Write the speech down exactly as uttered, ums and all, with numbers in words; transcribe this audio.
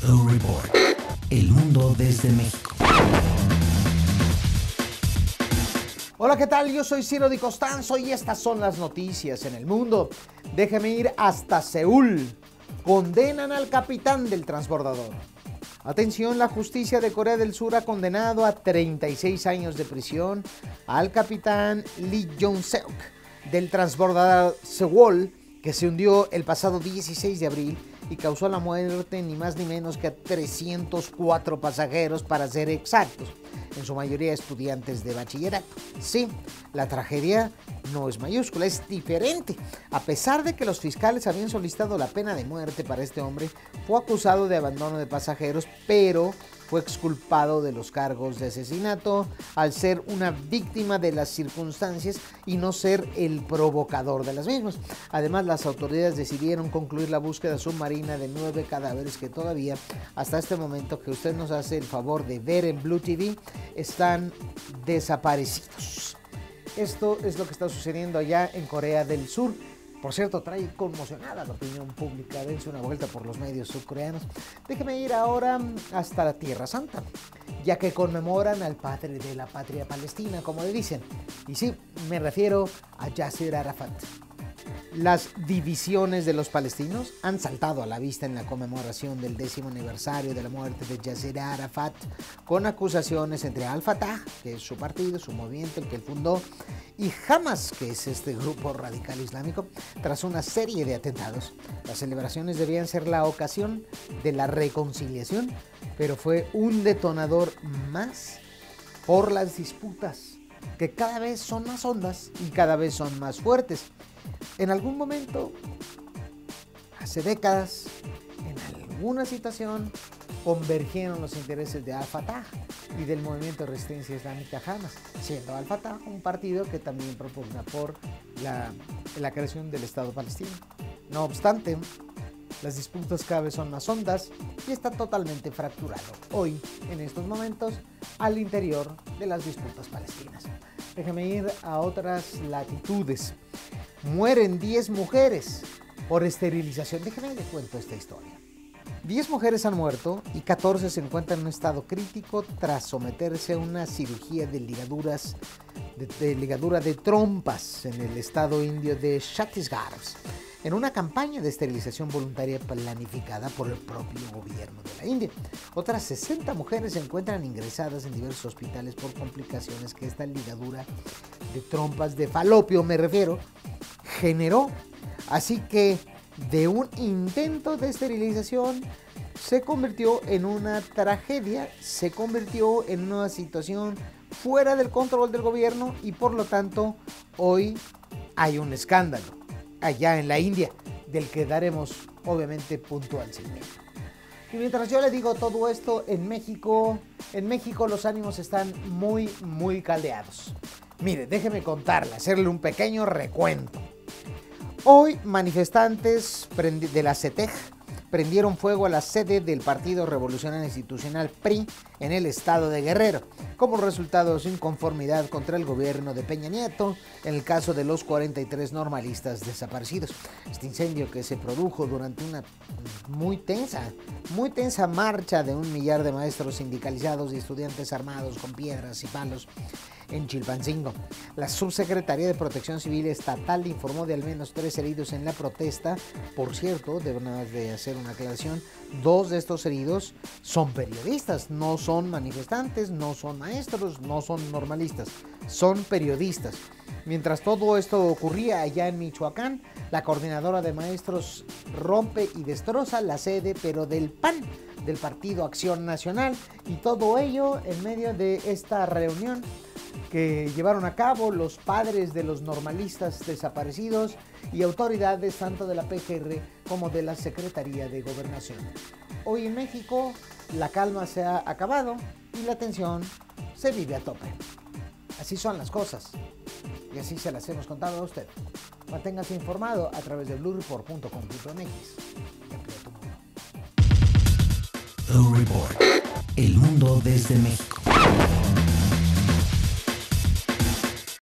O Report. El mundo desde México. Hola, ¿qué tal? Yo soy Ciro Di Costanzo y estas son las noticias en el mundo. Déjeme ir hasta Seúl. Condenan al capitán del transbordador. Atención, la justicia de Corea del Sur ha condenado a treinta y seis años de prisión al capitán Lee Jong-seok del transbordador Sewol, que se hundió el pasado dieciséis de abril y causó la muerte ni más ni menos que a trescientos cuatro pasajeros, para ser exactos, en su mayoría estudiantes de bachillerato. Sí, la tragedia no es mayúscula, es diferente. A pesar de que los fiscales habían solicitado la pena de muerte para este hombre, fue acusado de abandono de pasajeros, pero fue exculpado de los cargos de asesinato al ser una víctima de las circunstancias y no ser el provocador de las mismas. Además, las autoridades decidieron concluir la búsqueda submarina de nueve cadáveres que todavía, hasta este momento que usted nos hace el favor de ver en Blue T V, están desaparecidos. Esto es lo que está sucediendo allá en Corea del Sur. Por cierto, trae conmocionada la opinión pública. Dense una vuelta por los medios surcoreanos. Déjeme ir ahora hasta la Tierra Santa, ya que conmemoran al padre de la patria palestina, como le dicen. Y sí, me refiero a Yasser Arafat. Las divisiones de los palestinos han saltado a la vista en la conmemoración del décimo aniversario de la muerte de Yasser Arafat, con acusaciones entre Al-Fatah, que es su partido, su movimiento, el que él fundó, y Hamas, que es este grupo radical islámico, tras una serie de atentados. Las celebraciones debían ser la ocasión de la reconciliación, pero fue un detonador más por las disputas, que cada vez son más hondas y cada vez son más fuertes. En algún momento, hace décadas, en alguna situación, convergieron los intereses de Al-Fatah y del movimiento de resistencia islámica Hamas, siendo Al-Fatah un partido que también propugna por la, la creación del Estado palestino. No obstante, las disputas cada vez son más hondas y está totalmente fracturado hoy, en estos momentos, al interior de las disputas palestinas. Déjame ir a otras latitudes. Mueren diez mujeres por esterilización. Déjenme les cuento esta historia. diez mujeres han muerto y catorce se encuentran en un estado crítico tras someterse a una cirugía de ligaduras de, de ligadura de trompas en el estado indio de Chhattisgarh, en una campaña de esterilización voluntaria planificada por el propio gobierno de la India. Otras sesenta mujeres se encuentran ingresadas en diversos hospitales por complicaciones que esta ligadura de trompas de falopio, me refiero, generó. Así que de un intento de esterilización se convirtió en una tragedia, se convirtió en una situación fuera del control del gobierno y por lo tanto hoy hay un escándalo allá en la India, del que daremos obviamente puntual seguimiento. Y mientras yo le digo todo esto, en México, en México los ánimos están muy, muy caldeados. Mire, déjeme contarle, hacerle un pequeño recuento. Hoy manifestantes de la C E T E G prendieron fuego a la sede del Partido Revolucionario Institucional P R I en el estado de Guerrero, como resultado de su inconformidad contra el gobierno de Peña Nieto en el caso de los cuarenta y tres normalistas desaparecidos. Este incendio, que se produjo durante una muy tensa, muy tensa marcha de un millar de maestros sindicalizados y estudiantes armados con piedras y palos en Chilpancingo. La Subsecretaría de Protección Civil Estatal informó de al menos tres heridos en la protesta. Por cierto, debemos de hacer una aclaración, dos de estos heridos son periodistas, no son manifestantes, no son maestros, no son normalistas, son periodistas. Mientras todo esto ocurría allá en Michoacán, la coordinadora de maestros rompe y destroza la sede, pero del P A N, del Partido Acción Nacional, y todo ello en medio de esta reunión que llevaron a cabo los padres de los normalistas desaparecidos y autoridades tanto de la P G R como de la Secretaría de Gobernación. Hoy en México la calma se ha acabado y la tensión se vive a tope. Así son las cosas y así se las hemos contado a usted. Manténgase informado a través de blue report punto com punto m x y amplía tu mundo. O Report. El mundo desde México.